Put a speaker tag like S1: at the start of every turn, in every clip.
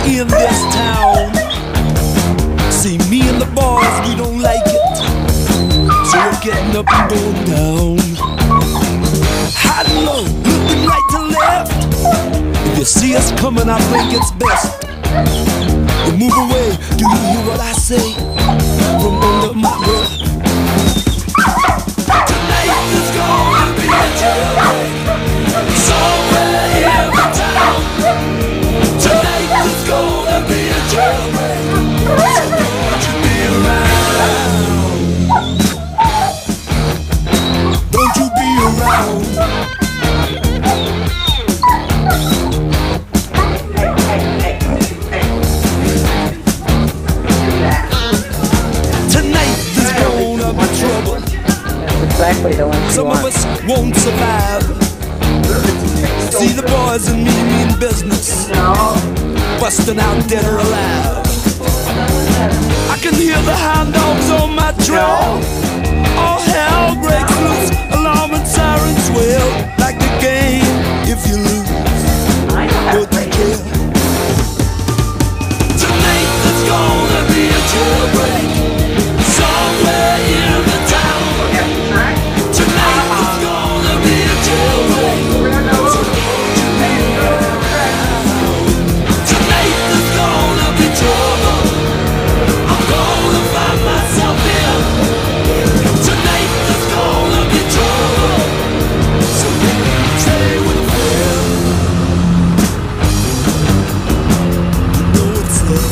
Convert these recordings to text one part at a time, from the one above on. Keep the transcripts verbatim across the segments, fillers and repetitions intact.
S1: in this town. See, me and the boys, we don't like it, so we're getting up and going down. High and low, looking right to left. If you see us coming, I think it's best you move away. Do you hear what I say from under my breath? Tonight is gonna be a jailbreak somewhere in the town. Tonight is gonna be a jailbreak, so won't you be around? Don't you be around?
S2: Exactly the one she
S1: Some
S2: wants.
S1: of us won't survive. See the boys and me mean business, busting out dead or alive. I can hear the hound dogs on my trail. All hell breaks loose, alarm and sirens wail. Like the game, if you lose, don't you care? Tonight there's gonna be a jailbreak somewhere in the town. Tonight is gonna be a jailbreak, so won't you be around? Tonight is gonna be trouble, I'm gonna find myself here. Tonight is gonna be trouble, so stay with a friend. You know it's there.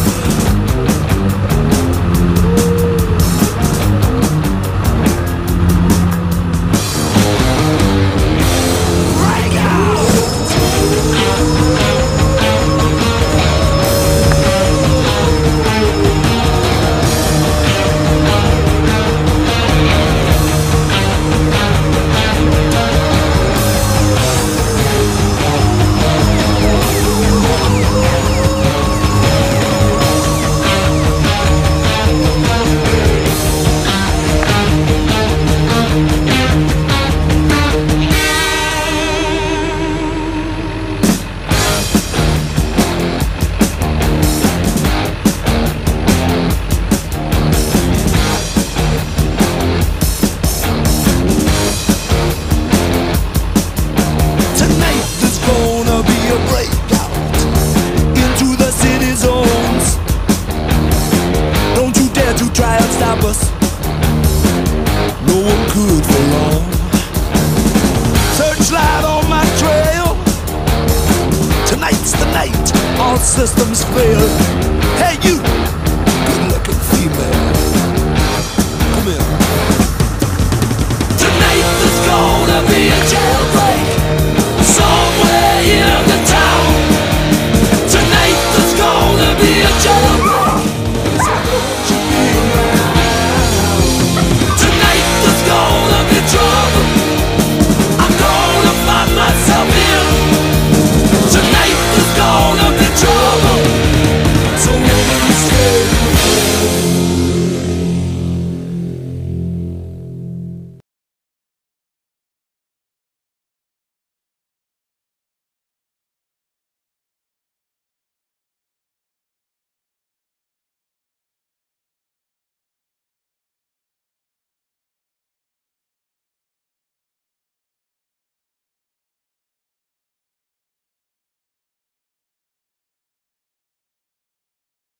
S1: Us. No one could for long. Searchlight on my trail. Tonight's the night all systems fail.